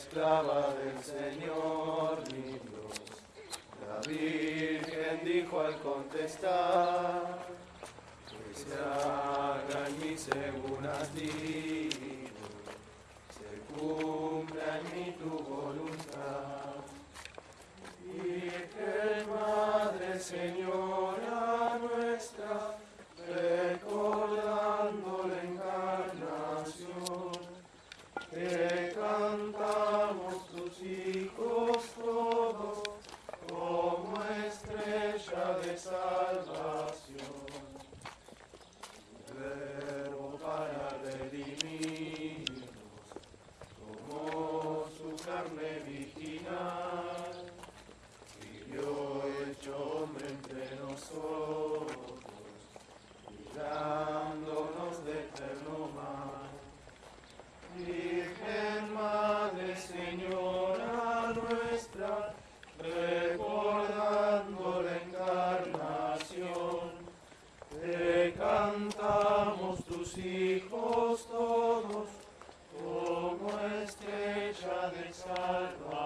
esclava del Señor mi Dios. La Virgen dijo al contestar, que se haga en mí según has dicho, se cumpla en mí tu voluntad. Virgen Madre, Señora nuestra, recordando la encarnación, te cantamos tus hijos todos, como estrella de salvación. Verbo para redimirnos, tomó su carne virginal, vivió hecho hombre entre nosotros, dándonos de eterno mal. Virgen Madre, Señora nuestra, recordando la encarnación, te cantamos tus hijos todos, como estrella de salvación.